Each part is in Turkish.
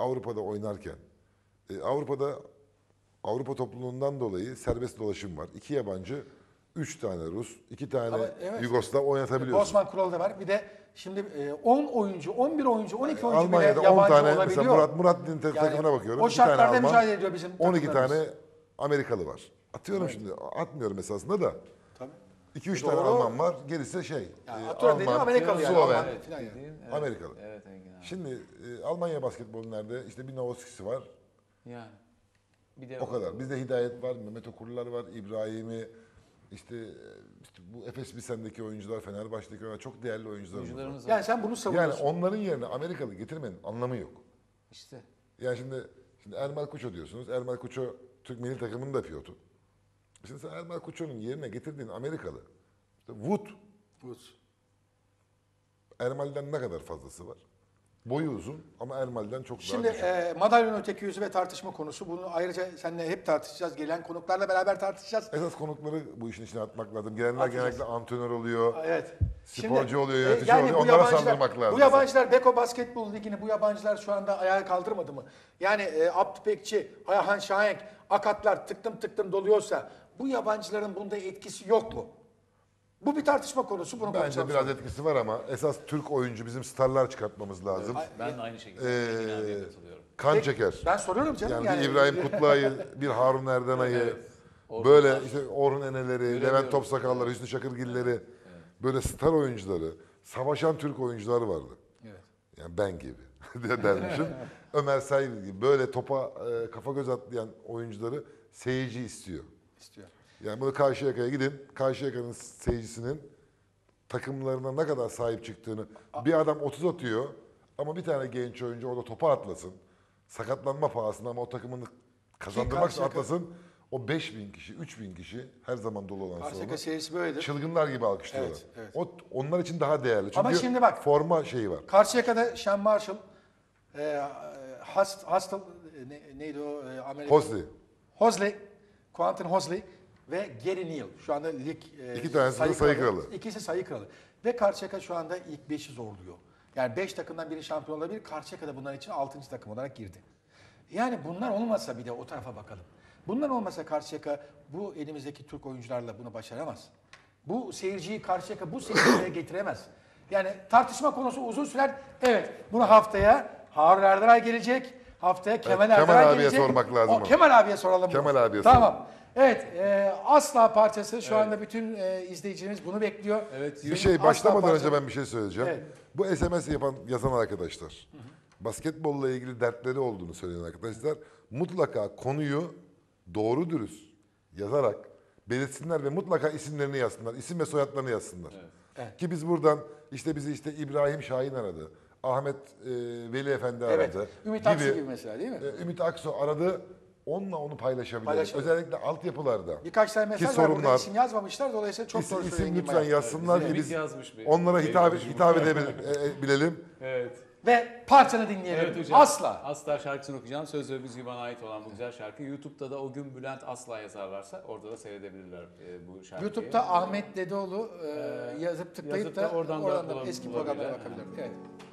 Avrupa'da oynarken, Avrupa topluluğundan dolayı serbest dolaşım var. 2 yabancı, 3 tane Rus, 2 tane evet, Yugoslav oynatabiliyorsun. Bosman kuralı da var. Bir de şimdi 10 oyuncu, 11 oyuncu, 12 oyuncu Almanya'da bile 10 yabancı tane, olabiliyor. mesela Murat Din'in takımına bakıyorum. O 2 tane şartlarda Alman, mücadele ediyor bizim 12 takımlarımız. tane Amerikalı var. Atıyorum Evet. şimdi, atmıyorum esasında da. Tabii. 2-3 tane Doğru. Alman var, gerisi Atıyorum dediğim Amerikalı yani. Sloven, Alman falan yani. Amerikalı. Evet Engin abi. Şimdi Almanya basketbolu nerede? İşte bir Novoski'si var. Yani. Bir de O kadar. Bizde Hidayet var, Mehmet Okurlar var, İbrahim'i, işte bu Efes Pilsen'deki oyuncular, Fenerbahçe'deki oyuncular, çok değerli oyuncularımız var. Yani sen bunu Yani savunuyorsun. onların yerine Amerikalı getirmenin anlamı yok. işte. Yani şimdi Ermal Kuço diyorsunuz. Ermal Kuço Türk milli takımının da pilotu. Şimdi sen Ermal Kuço'nun yerine getirdiğin Amerikalı, işte Wood, Ermal'den ne kadar fazlası var? Boyu uzun ama Ermal'den çok Şimdi daha düşük. madalyonun öteki yüzü ve tartışma konusu. Bunu ayrıca seninle hep tartışacağız. Gelen konuklarla beraber tartışacağız. Esas konukları bu işin içine atmak lazım. Gelenler Atacağız. genellikle antrenör oluyor, Evet. sporcu oluyor, yönetici yani oluyor. bu Onlara yabancılar- saldırmak lazım. Bu yabancılar Beko Basketbol Ligi'ni bu yabancılar şu anda ayağa kaldırmadı mı? Yani Abdü Pekçi, Ayhan Şahenk, Akatlar tıktım doluyorsa bu yabancıların bunda etkisi yok mu? Bu bir tartışma konusu. Bunu Bence konuşalım biraz sonra. etkisi var ama esas Türk oyuncu, bizim starlar çıkartmamız lazım. Ben de aynı şekilde Engin abiye katılıyorum. Kan Peki, çeker. Ben soruyorum canım. Yani bir İbrahim Kutluay'ı, bir Harun Erdenay'ı, Orhunlar, böyle işte Orhun Eneleri, Göremiyorum. Levent Topsakalları, Hüsnü Çakırgilleri, böyle star oyuncuları, savaşan Türk oyuncular vardı. Evet. Yani ben gibi dermişim. Ömer Sayıl gibi böyle topa kafa göz atlayan oyuncuları seyirci istiyor. İstiyor. Yani bunu Karşıyaka'ya gidin. Karşıyaka'nın seyircisinin takımlarına ne kadar sahip çıktığını. Bir adam 30 atıyor ama bir tane genç oyuncu orada topa atlasın. Sakatlanma pahasına ama o takımını kazandırmak için Karşıyaka- atlasın. O 5.000 kişi, 3.000 kişi her zaman dolu olan Karşıyaka salonu seyircisi böyledir. çılgınlar gibi alkışlıyorlar. Evet, evet. Onlar için daha değerli. Çünkü Ama şimdi bak- forma şeyi var. Karşıyaka'da Sean Marshall, neydi o Amerika? Hosley. Quentin Hosley ve Gary Neal. Şu anda lig İki tanesi de sayı kralı. İkisi sayı kralı. Ve Karşıyaka şu anda ilk 5'i zorluyor. Yani 5 takımdan biri şampiyon olabilir. Karşıyaka da bunların için 6. takım olarak girdi. Yani bunlar olmasa bir de o tarafa bakalım. Bunlar olmasa Karşıyaka bu elimizdeki Türk oyuncularla bunu başaramaz. Bu seyirciyi Karşıyaka bu seviyeye getiremez. Yani tartışma konusu uzun sürer. Evet, bunu haftaya Harun Erderay gelecek. Haftaya Kemal Kemal Erderay abiye gelecek. sormak lazım onu. Kemal abiye soralım. Kemal abiye Tamam. Evet, Asla parçası şu anda bütün izleyicilerimiz bunu bekliyor. Evet, Bir şey başlamadan Asla önce parçası- ben bir şey söyleyeceğim. Evet. Bu SMS yazan arkadaşlar, basketbolla ilgili dertleri olduğunu söyleyen arkadaşlar, mutlaka konuyu doğru dürüst yazarak belirtsinler ve mutlaka isimlerini yazsınlar. İsim ve soyadlarını yazsınlar. Evet. Ki biz buradan bizi İbrahim Şahin aradı. Ahmet Veli Efendi Evet. aradı. Ümit Aksu gibi mesela değil mi? Ümit Aksu aradı. Onunla onu paylaşabiliriz. Paylaşalım. Özellikle altyapılarda. Birkaç tane mesaj var burada sorunlar- isim yazmamışlar. Dolayısıyla çok İsim, doğru isim söylüyor Engin lütfen Bayağı. yazsınlar ki Ümit biz yazmış bir- onlara hitap Benim edebilelim. Evet. Ve parçanı dinleyelim. Evet hocam. Asla. Asla şarkısını okuyacağım. Söz ve müziği bana ait olan bu güzel şarkı. YouTube'da da o gün Bülent Asla yazarlarsa orada da seyredebilirler bu şarkıyı. YouTube'da Ahmet Dedeoğlu yazıp tıklayıp yazıp da da oradan da eski bulabilirler. programlara bakabilir. Evet.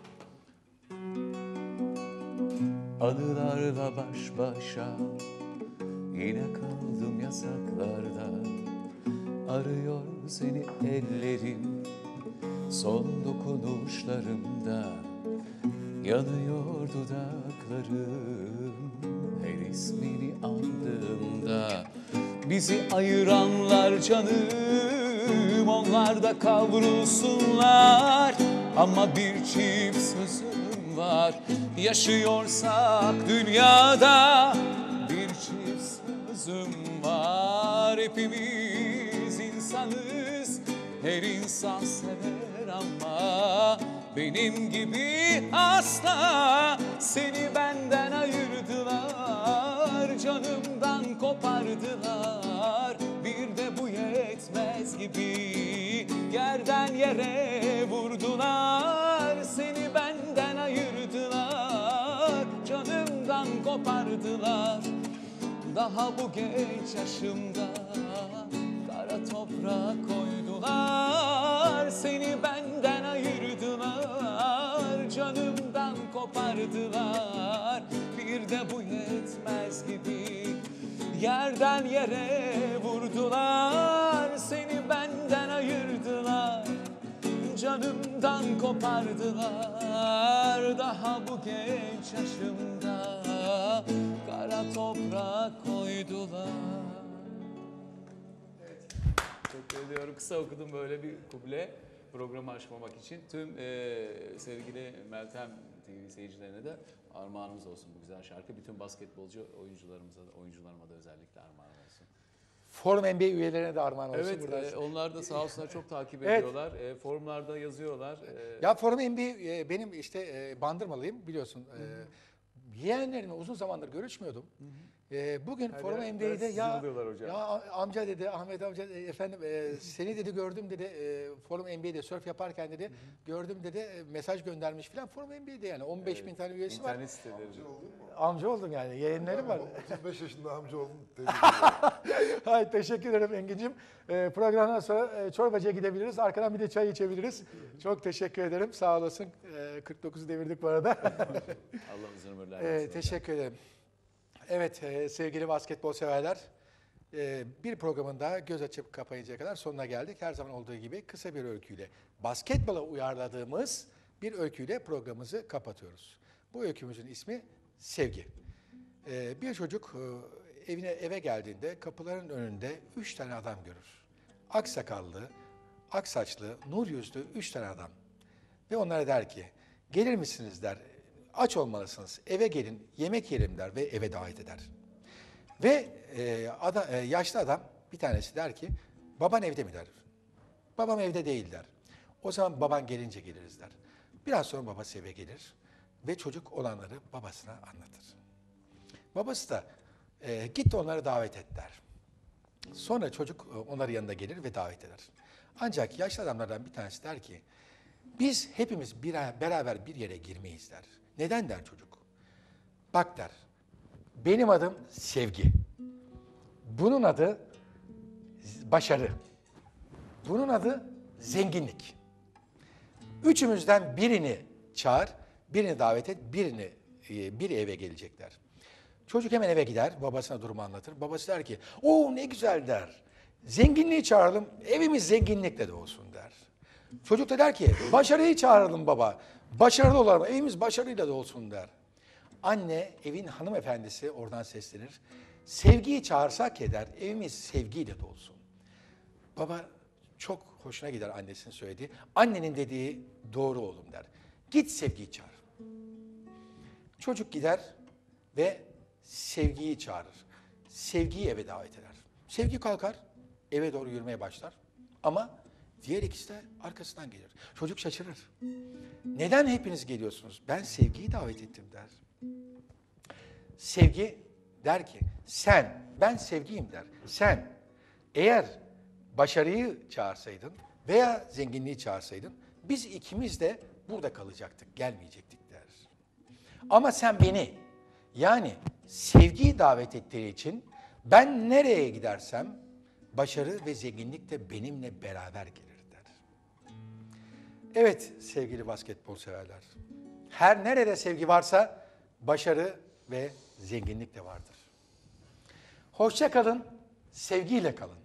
Anılarla baş başa yine kaldım yasaklarda. Arıyor seni ellerim son dokunuşlarımda. Yanıyor dudaklarım her ismini andığımda. Bizi ayıranlar canım, onlar da kavrulsunlar. Ama bir çift sözüm var, yaşıyorsak dünyada. Bir çift sözüm var, hepimiz insanız. Her insan sever ama benim gibi asla. Seni benden ayırdılar, canımdan kopardılar. Bir de bu yetmez gibi yerden yere vurdular. Seni benden ayırdılar, canımdan kopardılar. Daha bu genç yaşımda kara toprağa koydular. Seni benden ayırdılar, canımdan kopardılar. bir de bu yetmez gibi yerden yere vurdular, seni benden ayırdılar, canımdan kopardılar. Daha bu genç yaşımda kara toprak koydular. Teşekkür ediyorum. Kısa okudum böyle bir kuble programı açmamak için. Tüm sevgili Meltem TV seyircilerine de armağanımız olsun bu güzel şarkı. Bütün basketbolcu oyuncularıma da özellikle armağan olsun. Forum NBA üyelerine de armağan olsun. Evet, onlar da sağ olsunlar çok takip ediyorlar. Forumlarda yazıyorlar. Ya Forum NBA benim işte Bandırmalıyım biliyorsun. Yeğenlerimle uzun zamandır görüşmüyordum. Bugün Forum NBA'de ya amca dedi, Ahmet amca efendim seni dedi gördüm dedi Forum NBA'de surf yaparken dedi gördüm dedi mesaj göndermiş falan. Forum NBA'de yani 15 bin tane üyesi var. İnternet siteleri. Amca oldum yani yeğenlerim var. 35 yaşında amca oldum. Tebrik ederim. Hayır, teşekkür ederim Engin'cim. Programdan sonra çorbacıya gidebiliriz. Arkadan bir de çay içebiliriz. Çok teşekkür ederim. Sağ olasın. 49'u devirdik bu arada. Allah uzun ömürler versin. Teşekkür ederim. Evet sevgili basketbol severler. Bir programın daha göz açıp kapayıncaya kadar sonuna geldik. Her zaman olduğu gibi kısa bir öyküyle basketbola uyarladığımız bir öyküyle programımızı kapatıyoruz. Bu öykümüzün ismi Sevgi. Bir çocuk eve geldiğinde kapıların önünde 3 tane adam görür. Ak sakallı, ak saçlı, nur yüzlü 3 tane adam. Ve onlara der ki, gelir misiniz der, aç olmalısınız, eve gelin, yemek yiyelim der ve eve davet eder. Ve yaşlı adam bir tanesi der ki, baban evde mi der. Babam evde değil der. O zaman baban gelince geliriz der. Biraz sonra babası eve gelir ve çocuk olanları babasına anlatır. Babası da git onları davet et der. Sonra çocuk onların yanına gelir ve davet eder. Ancak yaşlı adamlardan bir tanesi der ki, biz hepimiz beraber bir yere girmeyiz der. Neden der çocuk? Bak der, benim adım Sevgi. Bunun adı başarı. Bunun adı zenginlik. Üçümüzden birini çağır, birini davet et, bir eve gelecekler. Çocuk hemen eve gider, babasına durumu anlatır. Babası der ki, o ne güzel der. Zenginliği çağıralım, evimiz zenginlikle de olsun der. Çocuk da der ki, başarıyı çağıralım baba. Başarılı olalım, evimiz başarıyla da olsun der. Anne, evin hanımefendisi oradan seslenir. Sevgiyi çağırsak ya der, evimiz sevgiyle de olsun. Baba çok hoşuna gider annesinin söylediği. Annenin dediği doğru oğlum der. Git Sevgiyi çağır. Çocuk gider ve Sevgiyi çağırır. Sevgiyi eve davet eder. Sevgi kalkar, eve doğru yürümeye başlar. Ama diğer ikisi de arkasından gelir. Çocuk şaşırır. Neden hepiniz geliyorsunuz? Ben Sevgiyi davet ettim der. Sevgi der ki, ben Sevgiyim der. Sen eğer başarıyı çağırsaydın veya zenginliği çağırsaydın, biz ikimiz de burada kalacaktık, gelmeyecektik der. Ama sen beni, yani Sevgiyi davet ettiği için ben nereye gidersem başarı ve zenginlik de benimle beraber gelir der. Evet sevgili basketbol severler, her nerede sevgi varsa başarı ve zenginlik de vardır. Hoşça kalın, sevgiyle kalın.